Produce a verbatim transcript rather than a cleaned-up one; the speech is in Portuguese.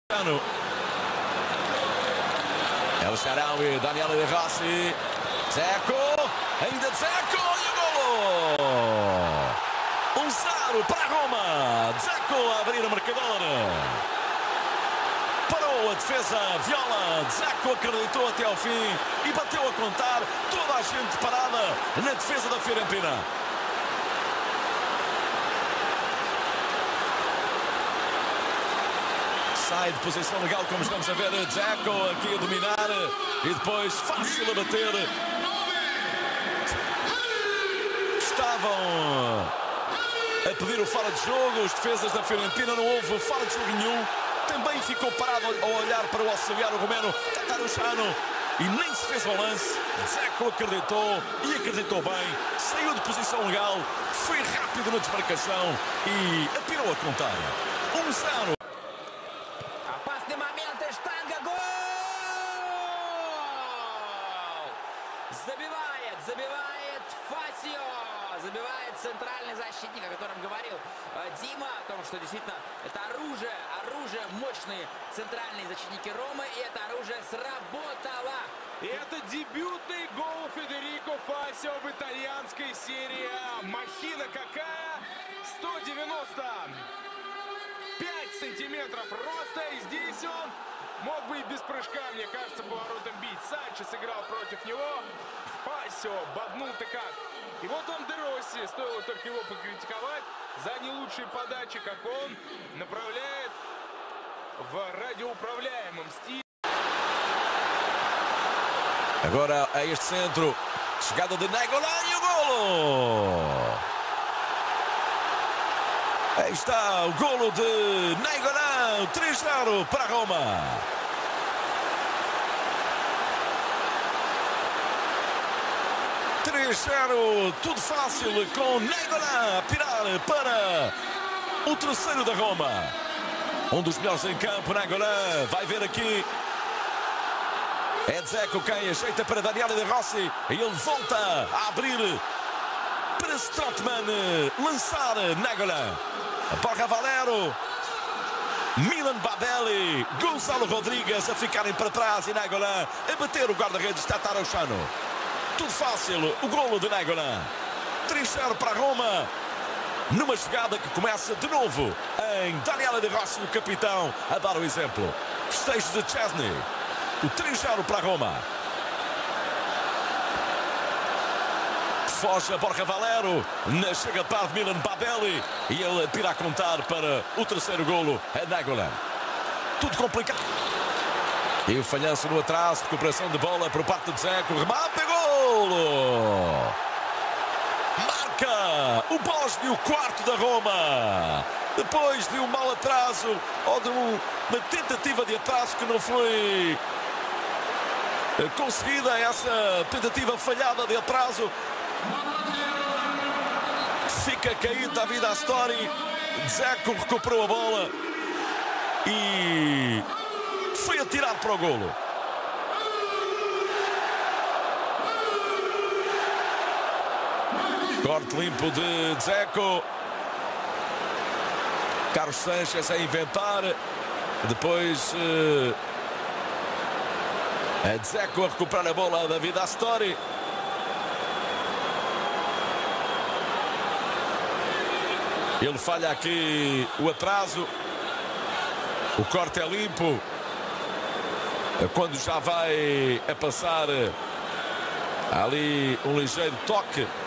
El Shaarawy, Daniele De Rossi, Dzeko, ainda Dzeko e o golo! um zero para a Roma, Dzeko a abrir o marcador. Parou a defesa viola, Dzeko acreditou até ao fim e bateu a contar, toda a gente parada na defesa da Fiorentina. Sai de posição legal, como estamos a ver, Dzeko aqui a dominar e depois fácil a bater. Estavam a pedir o fora de jogo, os defesas da Fiorentina, não houve fora de jogo nenhum. Também ficou parado a olhar para o auxiliar, o romeno Tatarusanu, e nem se fez ao lance. Dzeko acreditou e acreditou bem, saiu de posição legal, foi rápido na desmarcação e apirou a contar. um zero. Опасный момент, и штанга, гол! Забивает, забивает Фасио, забивает центральный защитник, о котором говорил Дима, о том, что действительно это оружие, оружие, мощные центральные защитники Ромы, и это оружие сработало. И это дебютный гол Федерико Фасио в итальянской серии. Махина какая! сто девяносто пять сантиметров роста, и здесь он мог бы и без прыжка, мне кажется, поворотом бить. Санчес играл против него, Фасио боднул-то как. И вот он, Де Росси, стоило только его покритиковать за не лучшие подачи, как он направляет в радиоуправляемом стиле. Agora a este centro, chegada de Nainggolan e o golo! Aí está o golo de Nainggolan, três zero para a Roma. três zero, tudo fácil com Nainggolan a pirar para o terceiro da Roma. Um dos melhores em campo, Nainggolan, vai ver aqui. É Dzeko quem ajeita para Daniele De Rossi e ele volta a abrir para Strootman lançar Nainggolan. Borja Valero, Milan Babeli, Gonçalo Rodrigues a ficarem para trás e Nainggolan a bater o guarda-redes Tatarusanu. Tudo fácil, o golo de Nainggolan. três zero para a Roma, numa jogada que começa de novo em Daniele De Rossi, o capitão, a dar o exemplo. Festejos de Chesney. O três zero para a Roma. Foge a Borja Valero, na chega de par de Milan Babeli e ele tira a contar para o terceiro golo a Nainggolan. Tudo complicado. E o falhanço no atraso, recuperação de bola por parte de Dzeko, remate e golo! Marca o Bósnio, o quarto da Roma. Depois de um mau atraso, ou de um, uma tentativa de atraso que não foi conseguida, essa tentativa falhada de atraso, fica caída a vida à Story. Dzeko recuperou a bola e foi atirar para o golo. Corte limpo de Dzeko. Carlos Sanches a inventar. Depois uh, é Dzeko a recuperar a bola da vida à Story. Ele falha aqui o atraso. O corte é limpo. Quando já vai a passar ali um ligeiro toque